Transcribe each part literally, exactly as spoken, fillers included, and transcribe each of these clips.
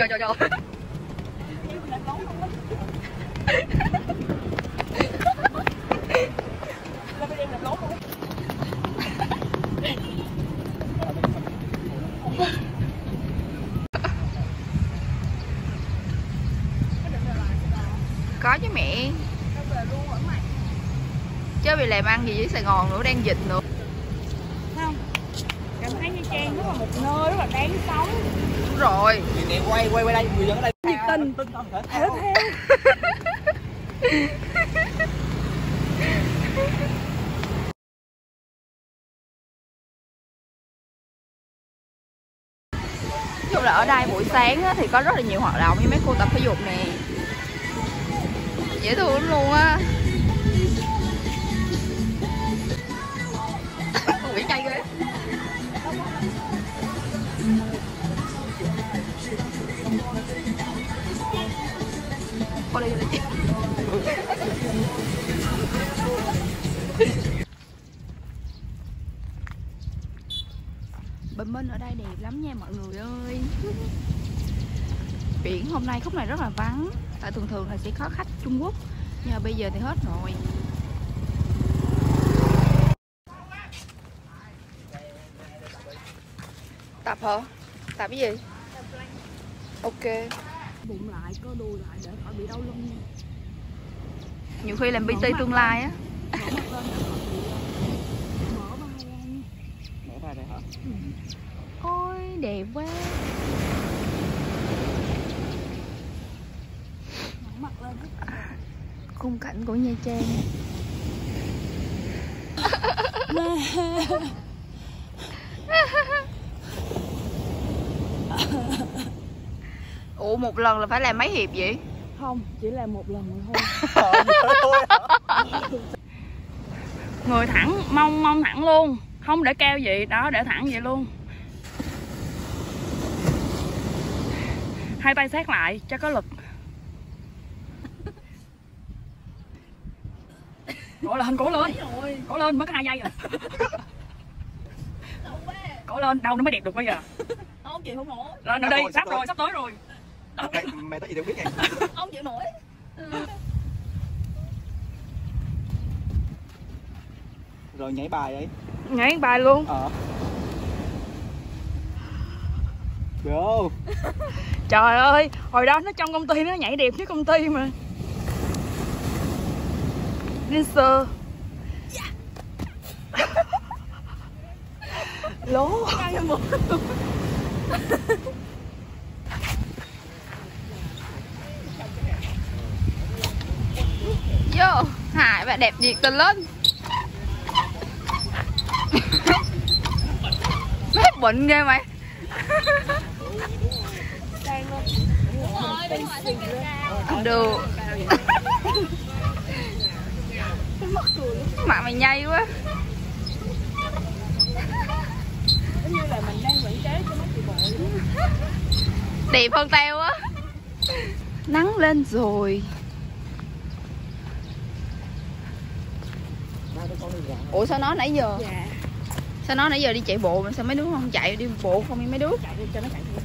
Trời trời trời. Có chứ mẹ. Chứ vì làm ăn gì với Sài Gòn nữa, đang dịch nữa. Không, cảm thấy Nha Trang rất là một nơi rất là đáng sống. Đúng rồi. Nè quay quay quay đây, người dân ở đây. Nhiệt tình, thể theo. Nói chung là ở đây buổi sáng á, thì có rất là nhiều hoạt động như mấy cô tập thể dục nè. Dễ thương luôn á. Quỷ cay ghê. Cô đi đi. Bình minh ở đây đẹp lắm nha mọi người ơi. Biển hôm nay khúc này rất là vắng. Tại thường thường là sẽ có khách Trung Quốc, nhưng mà bây giờ thì hết rồi. Tập hả? Tập cái gì? Ok. Bụng lại, cơ đùi lại để khỏi bị đau lưng. Nhiều khi làm pê tê tương lai á. Mở vai ra. Mở vai đây hả? Ừ. Ôi đẹp quá. Mở mặt lên. Khung cảnh của Nha Trang. Ủa một lần là phải làm mấy hiệp vậy? Không, chỉ là một lần thôi. Người thẳng, mông mông thẳng luôn. Không để keo gì, đó để thẳng vậy luôn. Hai tay sát lại cho có lực. Cổ lên, cổ lên. Cổ lên, mất hai giây rồi. Cổ lên, đâu nó mới đẹp được bây giờ. Không chịu không nổi. Rồi, nó đi, sắp rồi, sắp tới rồi. Mày, mày tới gì đâu biết nha. Không chịu nổi. Ừ. Rồi nhảy bài ấy. Nhảy bài luôn. Ờ. Go. Trời ơi, hồi đó nó trong công ty nó nhảy đẹp với công ty mà. Dancer. Lố. Vô, Hải và đẹp nhiệt tình lên. Mét bệnh ghê mày. Không được. Mà mày nhây quá. Giống như là mình đang quảng cáo cho nó chị bộ. Đẹp hơn tao á. Nắng lên rồi. Ủa sao nó nãy giờ? Dạ. Sao nó nãy giờ đi chạy bộ mà sao mấy đứa không chạy, đi bộ không đi mấy đứa? Chạy đi cho nó chạy đi.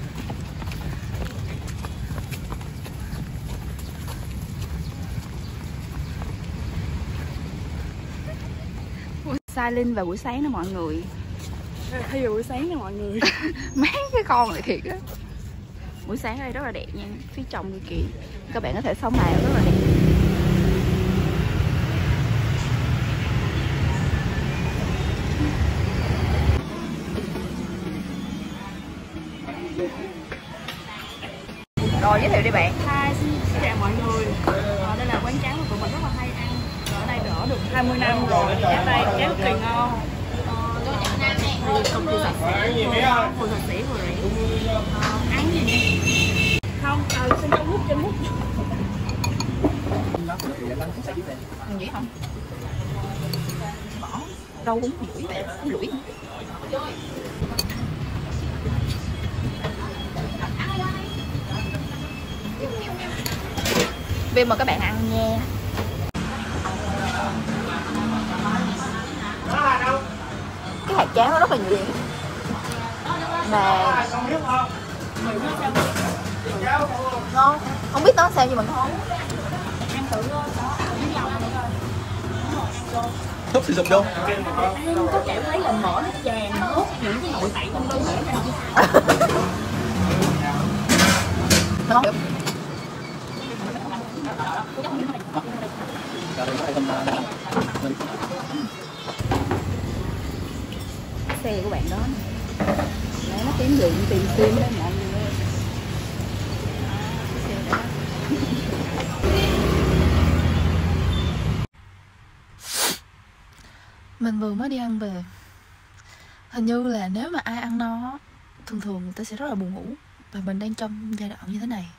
Sai Linh vào buổi sáng đó mọi người. Thay vì buổi sáng nè mọi người. Mấy cái con này thiệt á. Buổi sáng ở đây rất là đẹp nha. Phía trong kia kìa, các bạn có thể sống màu rất là đẹp. Rồi giới thiệu đi bạn. Hi, xin chào mọi người. Ờ, đây là quán cháo mà tụi mình rất là hay ăn. Ở đây đã ở được hai mươi năm rồi. Cháo đây cháo cực kỳ ngon. Vừa cực kỳ sạch sẽ, vừa ngon, vừa sạch sẽ, vừa rẻ. Ờ, ăn gì nè? Không, ờ, xin cho mút, cho mút. Vậy không? Bỏ rau uống lưỡi, uống lưỡi. Bây mời các bạn ăn nha. Cái hạt cháo nó rất là nhiều điểm. Mà Ngon. Không biết nó sao nhưng mà ngon. Ăn thử đó. Thuốc sử dụng vô. Có cảm thấy là mỡ nó tràn hết những cái nội tạng trong cơ thể ra. Ngon. Xe của bạn đó nè. Đấy, nó kém lượng tiền xuyên đó mọi người ơi. Xe đó. Mình vừa mới đi ăn về. Hình như là nếu mà ai ăn no, thường thường người ta sẽ rất là buồn ngủ. Và mình đang trong giai đoạn như thế này.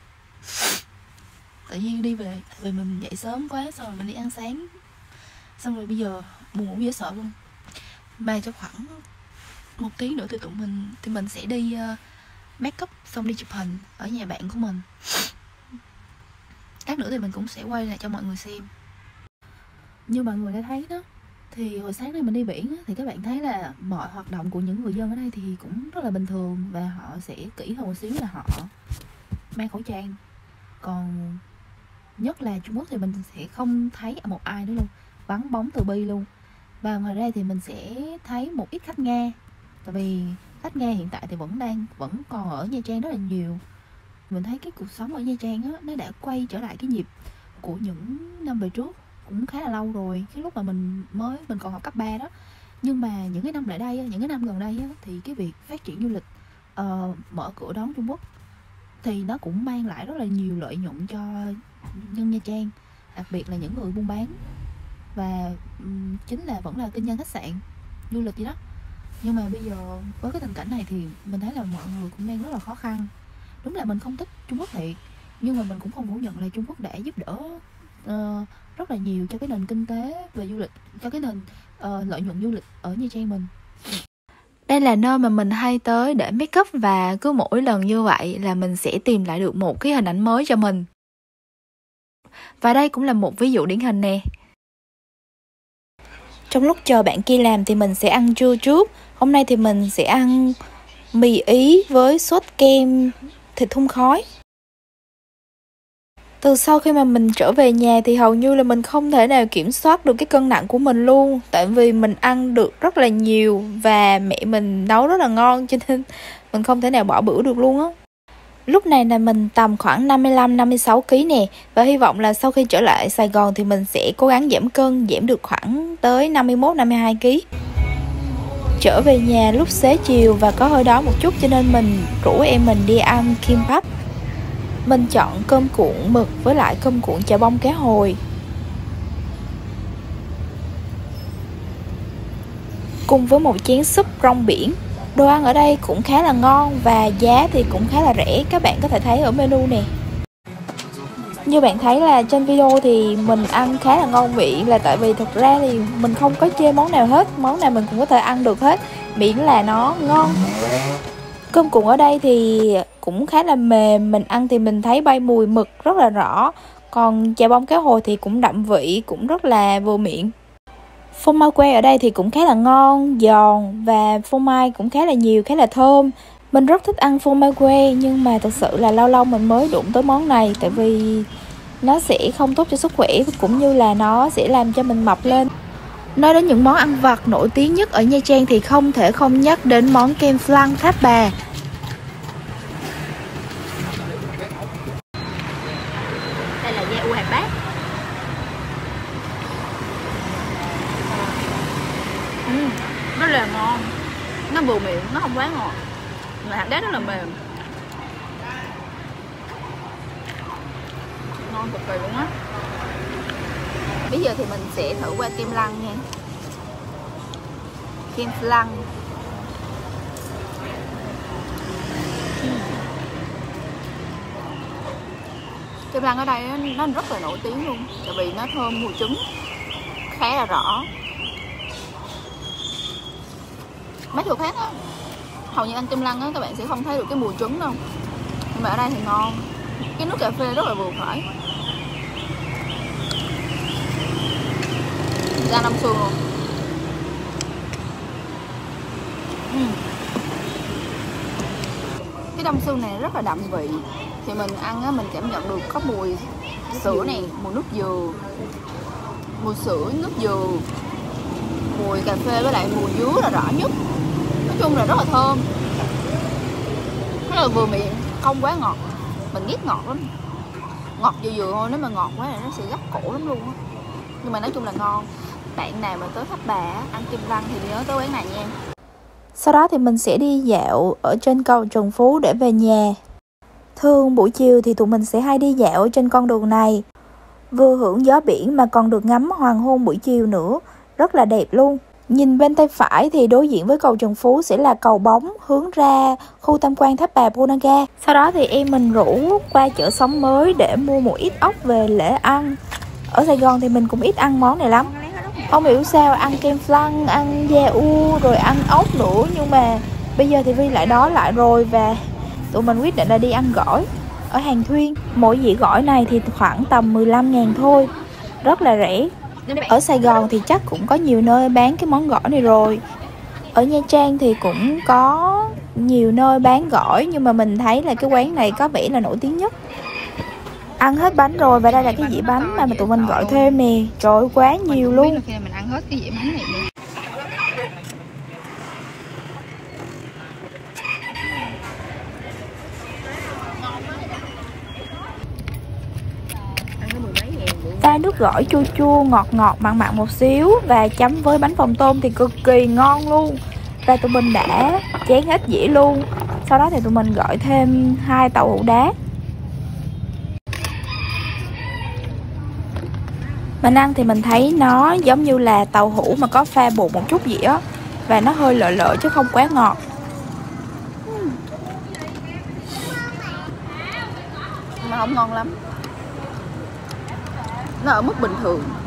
Tự nhiên đi về, vì mình dậy sớm quá, xong rồi mình đi ăn sáng. Xong rồi bây giờ buồn ngủ dễ sợ luôn. Mà cho khoảng một tiếng nữa thì tụi mình thì mình sẽ đi uh, make up, xong đi chụp hình ở nhà bạn của mình. Lát nữa thì mình cũng sẽ quay lại cho mọi người xem. Như mọi người đã thấy đó, thì hồi sáng nay mình đi biển thì các bạn thấy là mọi hoạt động của những người dân ở đây thì cũng rất là bình thường. Và họ sẽ kỹ hơn một xíu là họ mang khẩu trang. Còn nhất là Trung Quốc thì mình sẽ không thấy một ai nữa luôn, vắng bóng từ bi luôn. Và ngoài ra thì mình sẽ thấy một ít khách Nga. Tại vì khách Nga hiện tại thì vẫn đang vẫn còn ở Nha Trang rất là nhiều. Mình thấy cái cuộc sống ở Nha Trang á, nó đã quay trở lại cái nhịp của những năm về trước, cũng khá là lâu rồi, cái lúc mà mình mới mình còn học cấp ba đó. Nhưng mà những cái năm lại đây, những cái năm gần đây á, thì cái việc phát triển du lịch, uh, mở cửa đón Trung Quốc thì nó cũng mang lại rất là nhiều lợi nhuận cho nhân Nha Trang, đặc biệt là những người buôn bán. Và um, chính là vẫn là kinh doanh khách sạn, du lịch gì đó. Nhưng mà bây giờ với cái tình cảnh này thì mình thấy là mọi người cũng đang rất là khó khăn. Đúng là mình không thích Trung Quốc thiệt, nhưng mà mình cũng không phủ nhận là Trung Quốc đã giúp đỡ uh, rất là nhiều cho cái nền kinh tế về du lịch, cho cái nền uh, lợi nhuận du lịch ở Nha Trang mình. Đây là nơi mà mình hay tới để make up, và cứ mỗi lần như vậy là mình sẽ tìm lại được một cái hình ảnh mới cho mình. Và đây cũng là một ví dụ điển hình nè. Trong lúc chờ bạn kia làm thì mình sẽ ăn trưa trước. Hôm nay thì mình sẽ ăn mì Ý với sốt kem thịt hun khói. Từ sau khi mà mình trở về nhà thì hầu như là mình không thể nào kiểm soát được cái cân nặng của mình luôn. Tại vì mình ăn được rất là nhiều và mẹ mình nấu rất là ngon, cho nên mình không thể nào bỏ bữa được luôn á. Lúc này là mình tầm khoảng năm mươi lăm năm mươi sáu ki lô gam nè. Và hy vọng là sau khi trở lại Sài Gòn thì mình sẽ cố gắng giảm cân, giảm được khoảng tới năm mươi mốt năm mươi hai ki lô gam. Trở về nhà lúc xế chiều và có hơi đói một chút, cho nên mình rủ em mình đi ăn kimbap. Mình chọn cơm cuộn mực với lại cơm cuộn chả bông cá hồi, cùng với một chén súp rong biển. Đồ ăn ở đây cũng khá là ngon và giá thì cũng khá là rẻ, các bạn có thể thấy ở menu nè. Như bạn thấy là trên video thì mình ăn khá là ngon miệng, là tại vì thực ra thì mình không có chê món nào hết, món nào mình cũng có thể ăn được hết, miễn là nó ngon. Cơm cuộn ở đây thì cũng khá là mềm, mình ăn thì mình thấy bay mùi mực rất là rõ. Còn chả bông cá hồi thì cũng đậm vị, cũng rất là vừa miệng. Phô mai que ở đây thì cũng khá là ngon, giòn và phô mai cũng khá là nhiều, khá là thơm. Mình rất thích ăn phô mai que, nhưng mà thực sự là lâu lâu mình mới đụng tới món này, tại vì nó sẽ không tốt cho sức khỏe, cũng như là nó sẽ làm cho mình mập lên. Nói đến những món ăn vặt nổi tiếng nhất ở Nha Trang thì không thể không nhắc đến món kem flan Tháp Bà. Đây là da u hạt bát. Uhm, rất là ngon, nó vừa miệng, nó không quá ngọt, mà hạt đá rất là mềm, ngon cực kỳ luôn á. Bây giờ thì mình sẽ thử qua kem lăng nha. Kem flan. Kem lăng ở đây nó rất là nổi tiếng luôn, tại vì nó thơm mùi trứng khá là rõ. Mấy chỗ khác á, hầu như ăn kem lăng á các bạn sẽ không thấy được cái mùi trứng đâu, nhưng mà ở đây thì ngon. Cái nước cà phê rất là vừa phải, ra năm xương luôn. uhm. Cái đông xương này rất là đậm vị, thì mình ăn á, mình cảm nhận được có mùi sữa này, mùi nước dừa, mùi sữa, nước dừa, mùi cà phê với lại mùi dứa là rõ nhất. Nói chung là rất là thơm, rất là vừa miệng, không quá ngọt. Mình ghét ngọt lắm, ngọt vừa vừa thôi, nếu mà ngọt quá là nó sẽ gắt cổ lắm luôn á. Nhưng mà nói chung là ngon. Bạn nào mà tới Tháp Bà ăn kem Lăng thì nhớ tới quán này nha. Sau đó thì mình sẽ đi dạo ở trên cầu Trần Phú để về nhà. Thường buổi chiều thì tụi mình sẽ hay đi dạo ở trên con đường này, vừa hưởng gió biển mà còn được ngắm hoàng hôn buổi chiều nữa, rất là đẹp luôn. Nhìn bên tay phải thì đối diện với cầu Trần Phú sẽ là cầu Bóng hướng ra khu tham quan Tháp Bà Punanga. Sau đó thì em mình rủ qua chợ Sống Mới để mua một ít ốc về lễ ăn. Ở Sài Gòn thì mình cũng ít ăn món này lắm. Không hiểu sao ăn kem flan, ăn da u rồi ăn ốc nữa. Nhưng mà bây giờ thì Vi lại đói lại rồi và tụi mình quyết định là đi ăn gỏi ở Hàng Thuyên. Mỗi dĩa gỏi này thì khoảng tầm mười lăm ngàn thôi, rất là rẻ. Ở Sài Gòn thì chắc cũng có nhiều nơi bán cái món gỏi này rồi. Ở Nha Trang thì cũng có nhiều nơi bán gỏi, nhưng mà mình thấy là cái quán này có vẻ là nổi tiếng nhất. Ăn hết bánh rồi và đây là cái dĩa bánh mà, mà tụi mình gọi thêm nè. Trời ơi, quá nhiều luôn. Mình ăn hết cái dĩa bánh này luôn. Pha nước gỏi chua chua, ngọt ngọt, mặn mặn một xíu và chấm với bánh phồng tôm thì cực kỳ ngon luôn. Và tụi mình đã chén hết dĩa luôn. Sau đó thì tụi mình gọi thêm hai tàu hũ đá. Mình ăn thì mình thấy nó giống như là tàu hũ mà có pha bột một chút gì á, và nó hơi lợ lợ chứ không quá ngọt. Mà không ngon lắm, nó ở mức bình thường.